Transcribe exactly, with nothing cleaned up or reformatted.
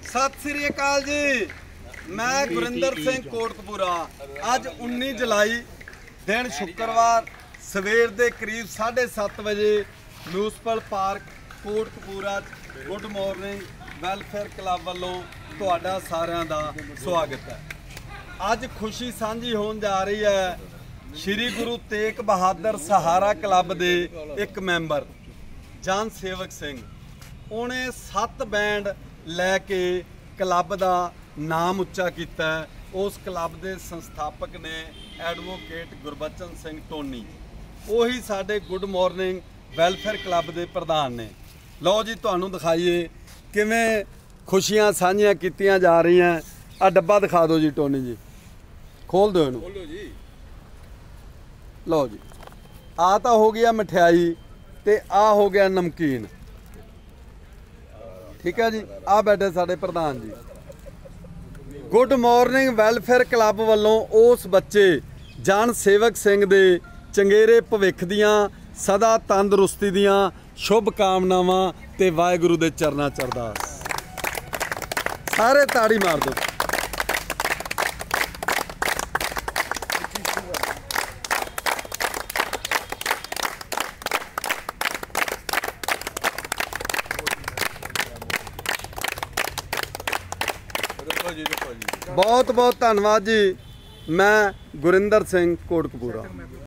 सत श्री अकाल जी। मैं गुरिंदर सिंह कोटकपुरा। अज उन्नीस जुलाई दिन शुक्रवार सवेर के करीब साढ़े सत्त बजे municipal park Kotkapura good morning welfare club वालों तुहाडा सारिਆਂ ਦਾ स्वागत है। अज खुशी सांझी होने जा रही है श्री गुरु तेग बहादुर सहारा क्लब के एक मैंबर जन सेवक सिंह, उन्हें सत्त बैंड लैके क्लब का नाम उच्चा किया। उस क्लब के संस्थापक ने एडवोकेट गुरबचन सिंह टोनी, उही साडे गुड मॉर्निंग वैलफेयर क्लब के प्रधान ने। लो जी तुहानू दिखाइए किवें खुशियां साझियां कीतियां जा रही हैं। आ डब्बा दिखा दो जी टोनी जी, खोल दो इनू। लो जी, आ तो हो गया मिठाई ते आ हो गया नमकीन, ठीक है जी। आ बैठे साडे प्रधान जी। गुड मॉर्निंग वैलफेयर क्लब वालों उस बच्चे जन सेवक सिंह दे चंगेरे भविख दियां सदा तंदुरुस्ती दियां शुभ कामनावां ते वाहिगुरू दे चरनां च अरदास। सारे ताड़ी मार दो। बहुत बहुत धन्यवाद जी। मैं गुरिंदर सिंह कोटकपुरा।